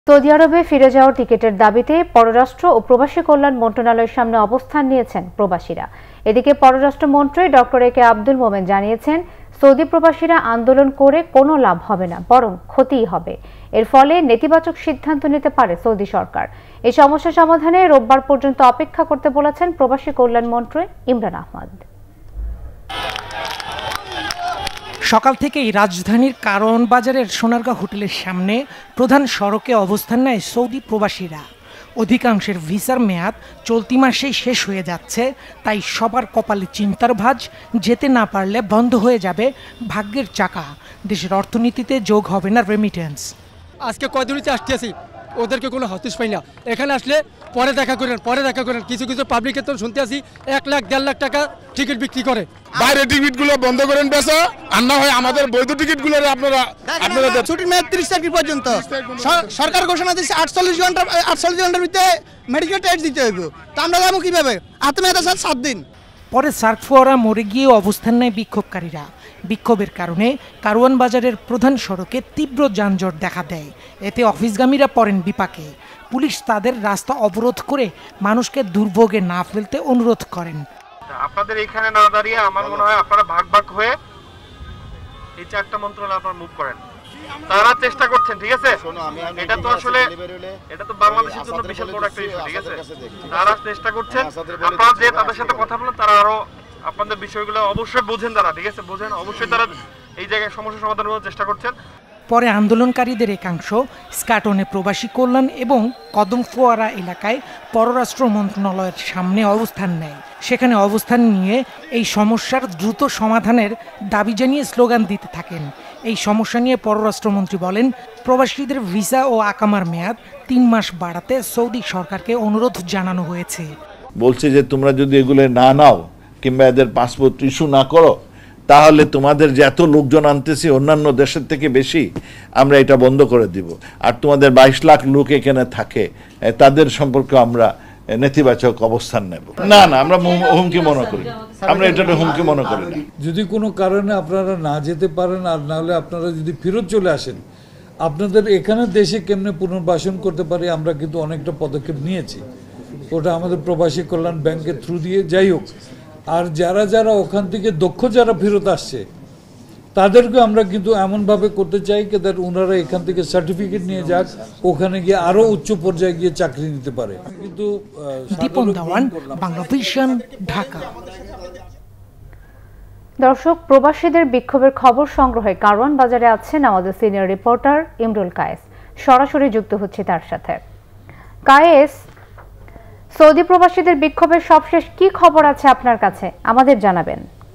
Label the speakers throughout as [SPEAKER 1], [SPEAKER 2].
[SPEAKER 1] Saudi আরবে ফিরে যাওয়ার টিকিটের দাবিতে পররাষ্ট্র ও প্রবাসী কল্যাণ মন্ত্রণালয়ের সামনে অবস্থান নিয়েছেন প্রবাসীরা। এদিকে পররাষ্ট্রমন্ত্রী ডক্টর এ কে আব্দুল মোমেন জানিয়েছেন, সৌদি প্রবাসীরা আন্দোলন করে কোনো লাভ হবে না, বরং ক্ষতিই হবে। এর ফলে নেতিবাচক সিদ্ধান্ত নিতে পারে সৌদি সরকার। এই সমস্যা সমাধানে রোববার পর্যন্ত অপেক্ষা করতে বলেছেন প্রবাসী কল্যাণ মন্ত্রী ইমরান আহমদ।
[SPEAKER 2] সকাল থেকেই রাজধানীর কারওয়ান বাজারের সোনারগাঁ হোটেলের সামনে প্রধান সড়কে অবস্থান নেয় সৌদি প্রবাসীরা। অধিকাংশের ভিসার মেয়াদ চলতি মাসেই শেষ হয়ে যাচ্ছে, তাই সবার কপালে চিন্তার ভাঁজ। যেতে না পারলে বন্ধ হয়ে যাবে ভাগ্যের চাকা, দেশের অর্থনীতিতে যোগ হবে না রেমিটেন্স।
[SPEAKER 3] আজকে কয়দিনতে আসতেছি, ওদেরকে কোনো হতিস পাই না। এখানে আসলে পরে দেখা করেন কিছু কিছু পাবলিকের তো শুনতে আসি 1 লাখ 1.5 লাখ টাকা টিকিট বিক্রি করে।
[SPEAKER 4] বাইরে টিকিটগুলো বন্ধ করেন বেচা, আর না হয় আমাদের বৈধ টিকিটগুলো আপনারা
[SPEAKER 5] ছুটির মেয়াদ 30 তারিখ পর্যন্ত। সরকার ঘোষণা দিচ্ছে 48 ঘন্টার ভিতরে মেডিকেল টেস্ট দিতে হইব। তা আমরা যাবো কিভাবে? আত্মমেয়াদ 7 দিন।
[SPEAKER 2] পরে সার্কফোয়ারা মোড়ে গিয়ে অবস্থান নেয় বিক্ষোভকারীরা। বিক্ষোভের কারণে কারওয়ান বাজারের প্রধান সড়কে তীব্র যানজট দেখা দেয়। এতে অফিসগামীরা পড়েন বিপাকে। পুলিশ তাদের রাস্তা অবরোধ করে মানুষকে দুর্ভোগে না ফেলতে অনুরোধ করেন।
[SPEAKER 6] আপনাদের এখানে না দাঁড়িয়ে আমার মনে হয় আপনারা ভাগ হয়ে এই 4টা মন্ত্রণালয় আপনারা মুভ করেন। তারা চেষ্টা করছেন, ঠিক আছে? এটা তো আসলে এটা তো বাংলাদেশের জন্য বিশাল বড় একটা ইস্যু, ঠিক আছে? তারা চেষ্টা করছেন, আপনারা যে তাদের সাথে কথা বলেন, তারা আরো আপনাদের বিষয়গুলো অবশ্যই বোঝেন তারা, ঠিক আছে? বোঝেন, অবশ্যই তারা এই জায়গায় সমস্যা সমাধান করার চেষ্টা করছেন।
[SPEAKER 2] পরে আন্দোলনকারীদের একাংশ স্কাটনে প্রবাসী কল্যাণ এবং কদমফোয়ারা এলাকায় পররাষ্ট্র মন্ত্রণালয়ের সামনে অবস্থান নেয়। সেখানে অবস্থান নিয়ে এই সমস্যার দ্রুত সমাধানের দাবি জানিয়ে স্লোগান দিতে থাকেন। এই সমস্যা নিয়ে পররাষ্ট্রমন্ত্রী বলেন, প্রবাসীদের ভিসা ও আকামার মেয়াদ 3 মাস বাড়াতে সৌদি সরকারকে অনুরোধ জানানো হয়েছে।
[SPEAKER 7] বলছে যে তোমরা যদি এগুলো না নাও কিংবা এদের পাসপোর্ট ইস্যু না করো, তাহলে তোমাদের যে এত লোকজন আনতেছি অন্যান্য দেশের থেকে বেশি, আমরা এটা বন্ধ করে দিব। আর তোমাদের 22 লাখ লোক এখানে থাকে, তাদের সম্পর্কে আমরা নেতিবাচক অবস্থান নেব। না, আমরা হুমকি মনে করি, আমরা এটা হুমকি মনে করি না।
[SPEAKER 8] যদি কোনো কারণে আপনারা না যেতে পারেন, আর নাহলে আপনারা যদি ফেরত চলে আসেন, আপনাদের এখানে দেশে কেমনে পুনর্বাসন করতে পারি, আমরা কিন্তু অনেকটা পদক্ষেপ নিয়েছি। ওটা আমাদের প্রবাসী কল্যাণ ব্যাংকের থ্রু দিয়ে যাই হোক। আর যারা ওখান থেকে দক্ষ যারা ফেরত আসছে, তাদেরকে আমরা কিন্তু এমনভাবে করতে চাই যে ওনারা এখান থেকে সার্টিফিকেট নিয়ে যাক, ওখানে গিয়ে আরো উচ্চ পর্যায়ে গিয়ে চাকরি নিতে পারে। কিন্তু
[SPEAKER 2] বাংলাভিশন, ঢাকা।
[SPEAKER 1] দর্শক, প্রবাসীদের বিক্ষোভের খবর সংগ্রহে কারওয়ান বাজারে আছেন আমাদের সিনিয়র রিপোর্টার ইমরুল কায়েস। সরাসরি যুক্ত হচ্ছে তার সাথে। কায়েস, সৌদি প্রবাসীদের বিক্ষোভের সবশেষ কি খবর আছে আপনার কাছে, আমাদের জানাবেন।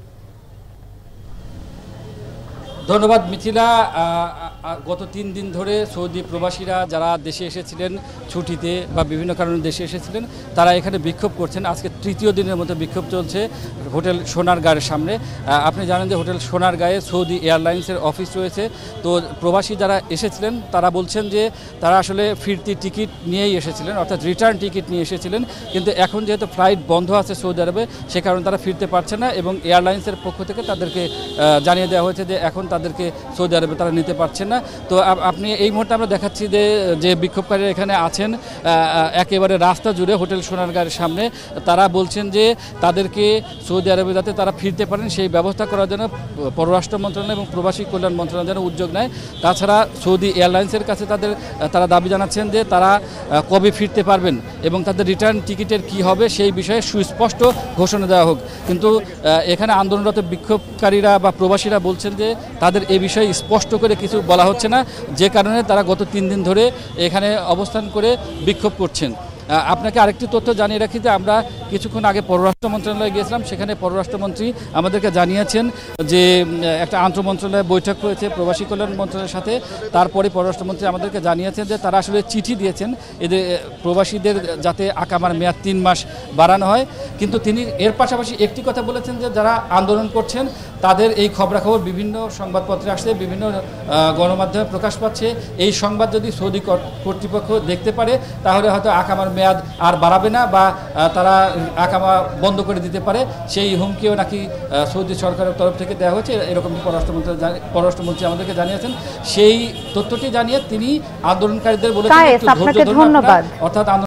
[SPEAKER 9] ধন্যবাদ মিথিলা। গত 3 দিন ধরে সৌদি প্রবাসীরা যারা দেশে এসেছিলেন ছুটিতে বা বিভিন্ন কারণে দেশে এসেছিলেন, তারা এখানে বিক্ষোভ করছেন। আজকে 3য় দিনের মতো বিক্ষোভ চলছে হোটেল সোনারগাঁয়ের সামনে। আপনি জানেন যে হোটেল সোনারগাঁয়ে সৌদি এয়ারলাইন্সের অফিস রয়েছে। তো প্রবাসী যারা এসেছিলেন তারা বলছেন যে তারা আসলে ফিরতি টিকিট নিয়েই এসেছিলেন, অর্থাৎ রিটার্ন টিকিট নিয়ে এসেছিলেন। কিন্তু এখন যেহেতু ফ্লাইট বন্ধ আছে সৌদি আরবে, সে কারণে তারা ফিরতে পারছে না এবং এয়ারলাইন্সের পক্ষ থেকে তাদেরকে জানিয়ে দেওয়া হয়েছে যে এখন তাদেরকে সৌদি আরবে তারা নিতে পারছেন না। তো আপনি এই মুহূর্তে আমরা দেখাচ্ছি যে বিক্ষোভকারীরা এখানে আছেন একেবারে রাস্তা জুড়ে হোটেল সোনারগাঁয়ের সামনে। তারা বলছেন যে তাদেরকে সৌদি আরবে যাতে তারা ফিরতে পারেন সেই ব্যবস্থা করার জন্য পররাষ্ট্র মন্ত্রণালয় এবং প্রবাসী কল্যাণ মন্ত্রণালয় যেন উদ্যোগ নেয়। তাছাড়া সৌদি এয়ারলাইন্সের কাছে তারা দাবি জানাচ্ছেন যে তারা কবে ফিরতে পারবেন এবং তাদের রিটার্ন টিকিটের কি হবে সেই বিষয়ে সুস্পষ্ট ঘোষণা দেওয়া হোক। কিন্তু এখানে আন্দোলনরত বিক্ষোভকারীরা বা প্রবাসীরা বলছেন যে তাদের এই বিষয়ে স্পষ্ট করে কিছু বলা হচ্ছে না, যে কারণে তারা গত 3 দিন ধরে এখানে অবস্থান করে বিক্ষোভ করছেন। আপনাকে আরেকটি তথ্য জানিয়ে রাখি যে আমরা কিছুক্ষণ আগে পররাষ্ট্র মন্ত্রণালয়ে গিয়েছিলাম। সেখানে পররাষ্ট্রমন্ত্রী আমাদেরকে জানিয়েছেন যে একটা আন্তঃমন্ত্রণালয় বৈঠক হয়েছে প্রবাসী কল্যাণ মন্ত্রণালয়ের সাথে। তারপরে পররাষ্ট্রমন্ত্রী আমাদেরকে জানিয়েছেন যে তারা আসলে চিঠি দিয়েছেন এদের প্রবাসীদের যাতে আকামার মেয়াদ 3 মাস বাড়ানো হয়। কিন্তু তিনি এর পাশাপাশি একটি কথা বলেছেন যে যারা আন্দোলন করছেন তাদের এই খবরাখবর বিভিন্ন সংবাদপত্রে আসছে, বিভিন্ন গণমাধ্যমে প্রকাশ পাচ্ছে। এই সংবাদ যদি সৌদি কর্তৃপক্ষ দেখতে পারে তাহলে হয়তো আকামার মেয়াদ আর বাড়াবে না বা তারা আকামা বন্ধ করে দিতে পারে, সেই হুমকিও নাকি সৌদি সরকারের তরফ থেকে দেওয়া হয়েছে, এরকম পররাষ্ট্রমন্ত্রী আমাদেরকে জানিয়েছেন। সেই তথ্যটি জানিয়ে তিনি আন্দোলনকারীদের বলেছেন
[SPEAKER 1] ধন্যবাদ।
[SPEAKER 9] অর্থাৎ